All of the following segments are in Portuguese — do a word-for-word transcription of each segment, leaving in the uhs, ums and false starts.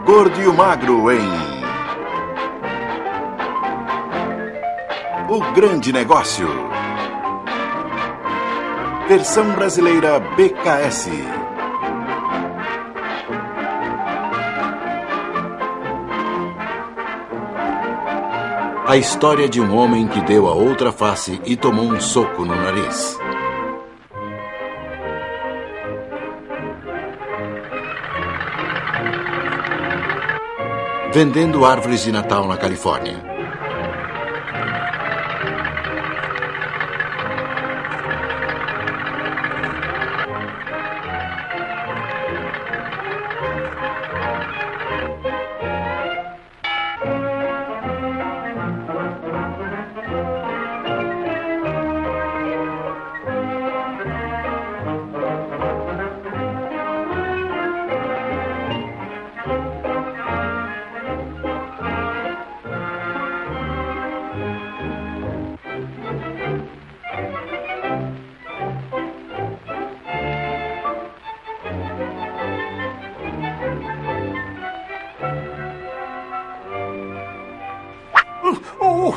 Gordo e o Magro em O Grande Negócio. Versão brasileira B K S. A história de um homem que deu a outra face e tomou um soco no nariz. Vendendo árvores de Natal na Califórnia. Oh,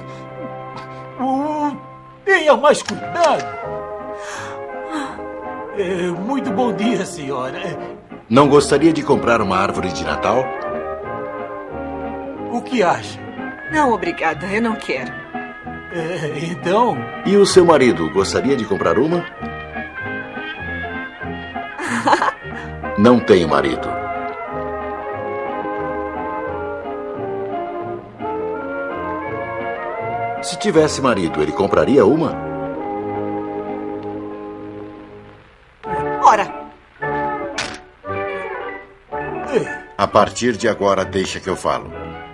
oh, tenha mais cuidado. É, muito bom dia, senhora. Não gostaria de comprar uma árvore de Natal? O que acha? Não, obrigada, eu não quero. É, então... E o seu marido gostaria de comprar uma? Não tenho marido. Se tivesse marido, ele compraria uma? Ora! A partir de agora, deixa que eu falo.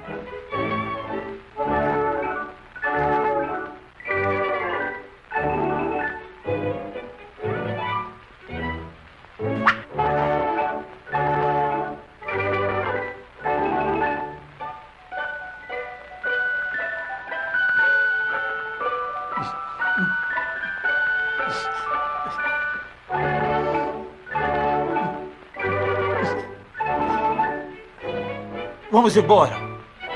Vamos embora.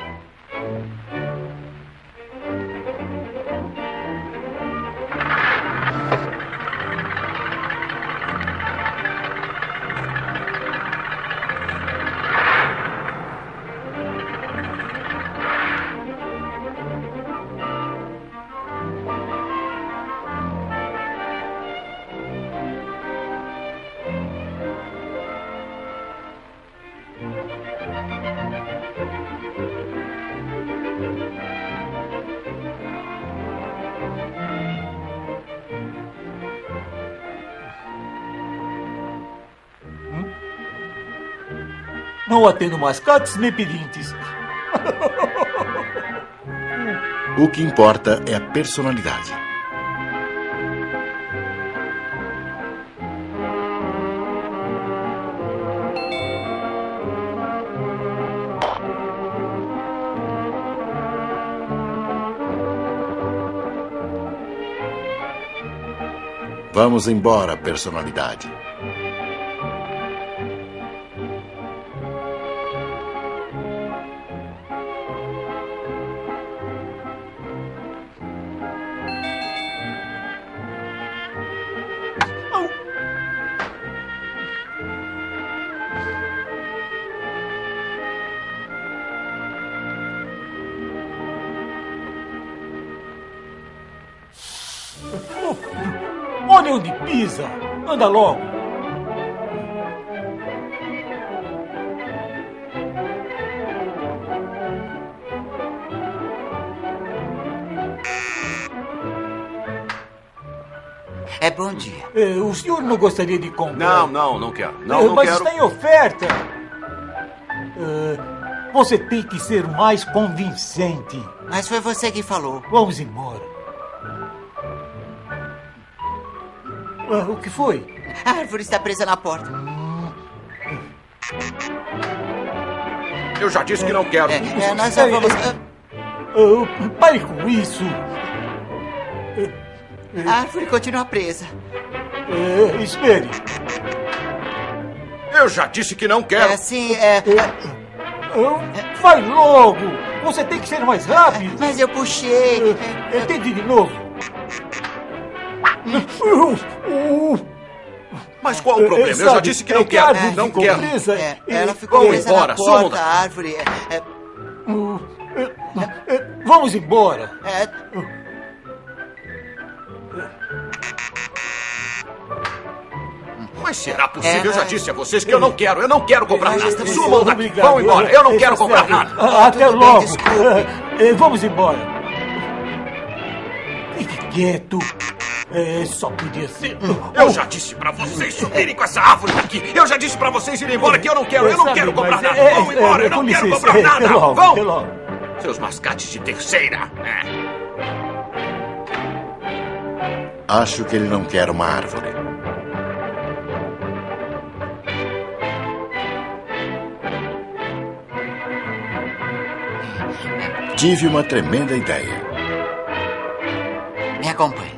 Não atendo mascates nem pedintes. O que importa é a personalidade. Vamos embora, personalidade. Olha onde pisa! Anda logo! É, bom dia. É, o senhor não gostaria de comprar? Não, não, não quero. Não, É, não mas quero. está em oferta. É, você tem que ser mais convincente. Mas foi você que falou. Vamos embora. Ah, o que foi? A árvore está presa na porta. Eu já disse que não quero. É, é, nós já vamos... Uh, pare com isso. A árvore continua presa. É, espere. Eu já disse que não quero. É, sim, é... Ah, vai logo! Você tem que ser mais rápido! Mas eu puxei. Ah, Tente de novo! Mas qual o problema? Eu já Sabe, disse que é não que a quero. árvore Não ficou quero. presa É, e- ela ficou Vamos presa embora, na porta, suma. a árvore. É, é, Vamos embora! é, Mas será possível? É, Eu já mas- disse a vocês que eu não quero. Eu não quero comprar Mas nada. estamos- Sumam daqui. Obrigado. Vão embora. Eu não Está quero comprar certo. nada. Ah, Até Tudo bem, logo! desculpe. Ah, eh, Vamos embora! Fique quieto! É, só podia ser. Eu já disse pra vocês subirem com essa árvore daqui. Eu já disse pra vocês irem embora que eu não quero. Eu não Sabe, quero comprar mas nada. é- Vão é- embora. é, Eu não com quero licença, comprar é, nada. até logo, Vão. até logo. Seus mascates de terceira. É. Acho que ele não quer uma árvore. Tive uma tremenda ideia. me acompanhe.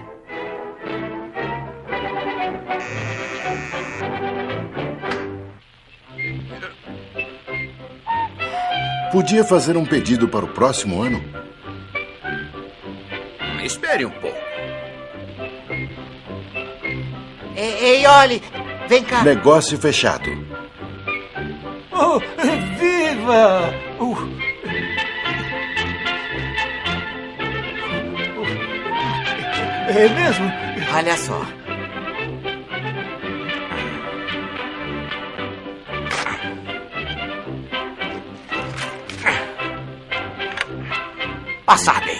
Podia fazer um pedido para o próximo ano? Espere um pouco. Ei, ei, olhe, vem cá. Negócio fechado. Oh, viva! Uh. É mesmo? Olha só. Passar bem.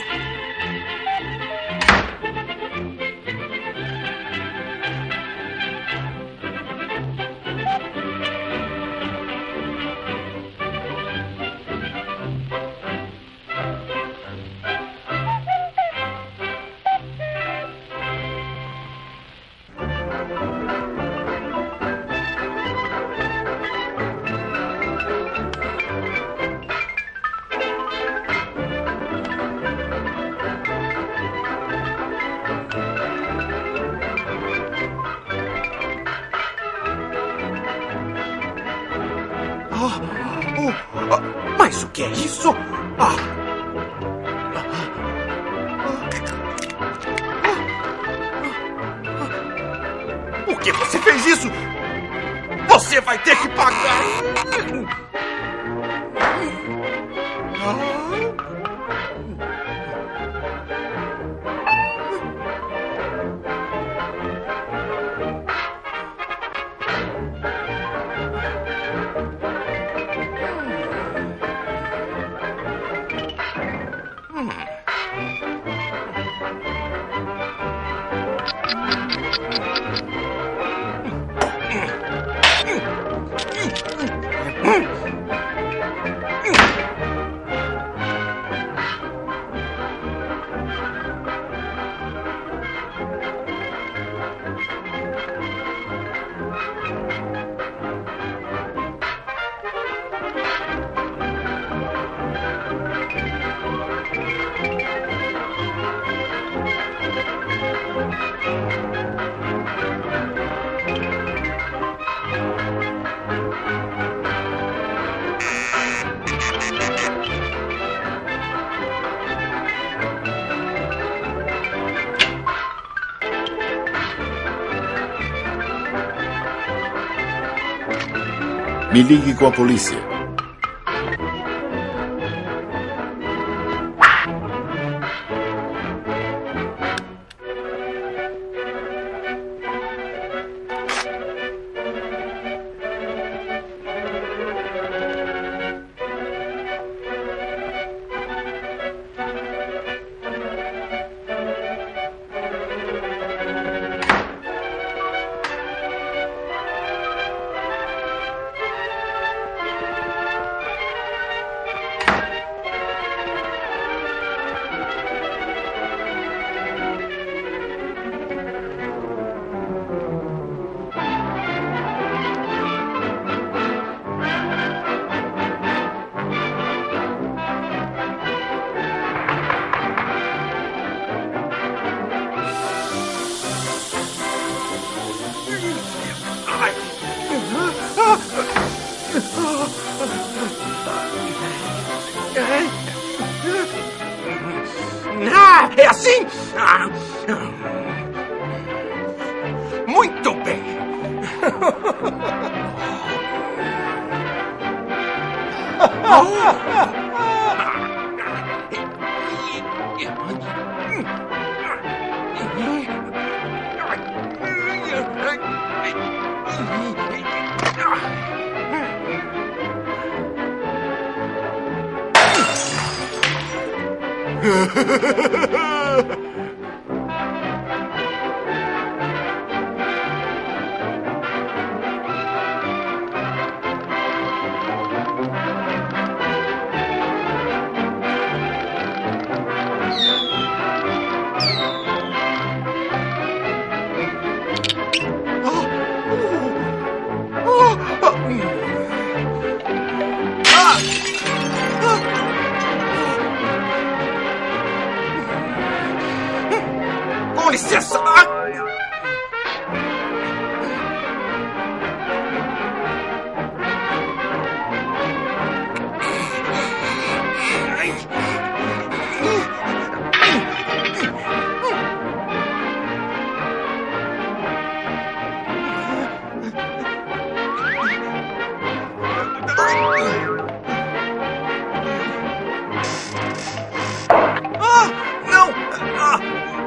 Ah, oh, ah, mas o que é isso? Ah. Por que você fez isso? Você vai ter que pagar! Me ligue com a polícia. Assim? Ah. Muito bem. Com licença. Ah, não! Ah.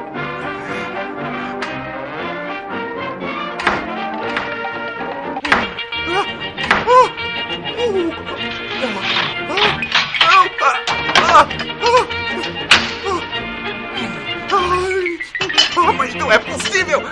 Ah, mas não é possível!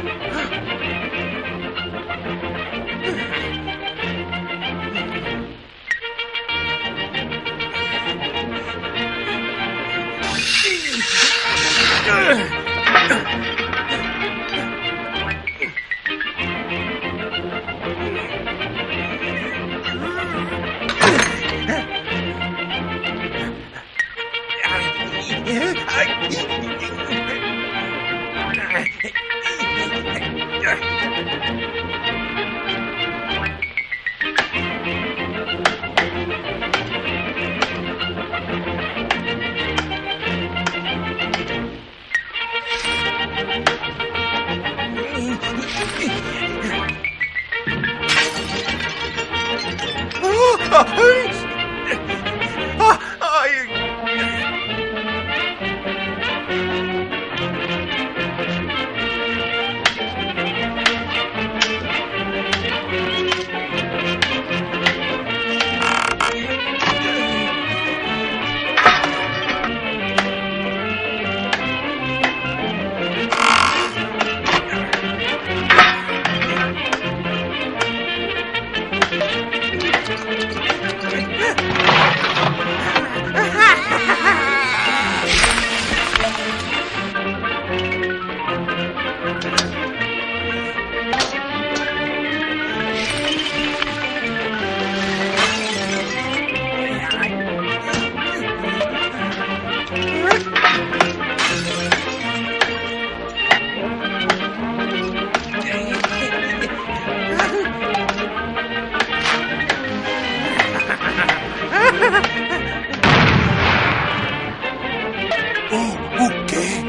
O quê?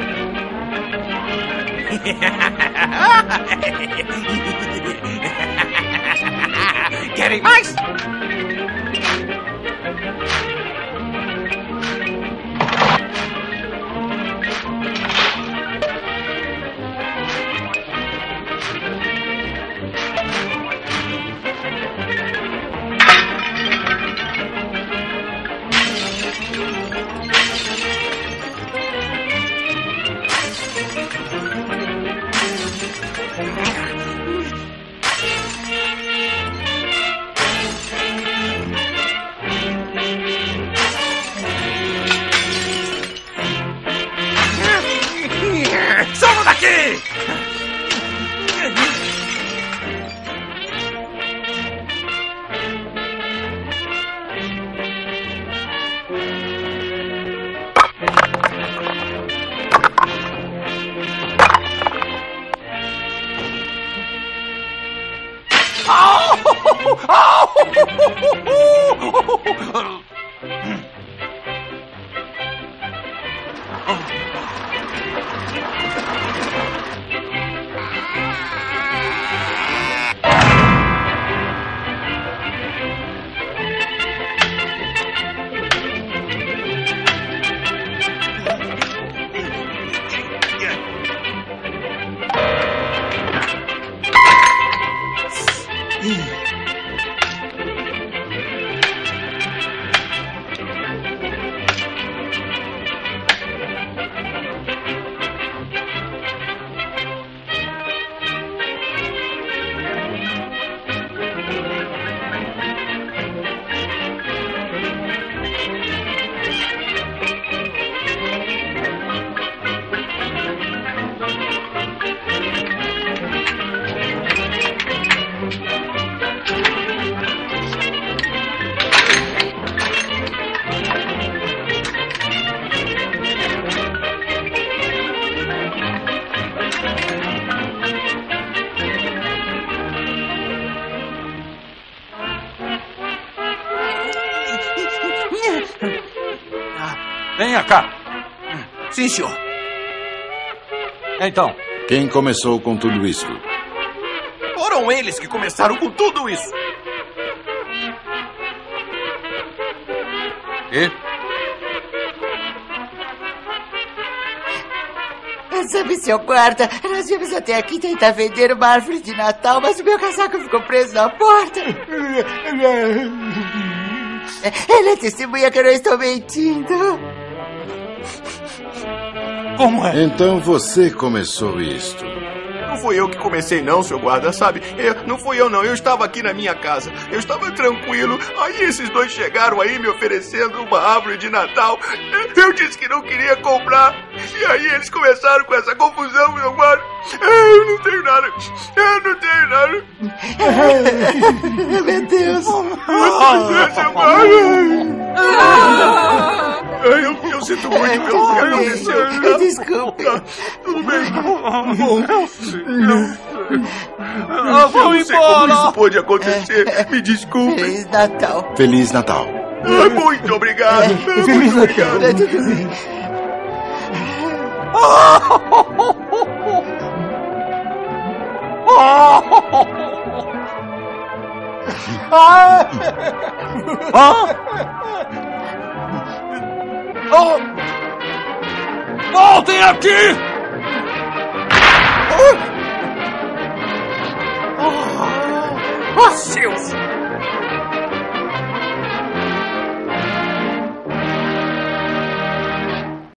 Querem mais? Salva daqui! Venha cá. Sim, senhor. Então, Quem começou com tudo isso? Foram eles que começaram com tudo isso. e? Sabe, seu guarda, nós viemos até aqui tentar vender uma árvore de Natal, mas o meu casaco ficou preso na porta. Ela é testemunha que eu não estou mentindo. Como é? Então você começou isto. Não fui eu que comecei, não, seu guarda, sabe? Eu, não fui eu, não. Eu estava aqui na minha casa. Eu estava tranquilo. Aí esses dois chegaram aí me oferecendo uma árvore de Natal. Eu disse que não queria comprar. E aí eles começaram com essa confusão, meu guarda. Eu não tenho nada. Eu não tenho nada. Meu Deus. Seu guarda. Eu, eu sinto muito pelo que aconteceu. Me desculpe. Tudo bem. Ah, Eu vamos não sei como embora. isso pode acontecer. Me desculpe. Feliz Natal. Feliz Natal. Ah, muito obrigado. Feliz Muito Natal. obrigado. Tá tudo bem. Voltem aqui! Seus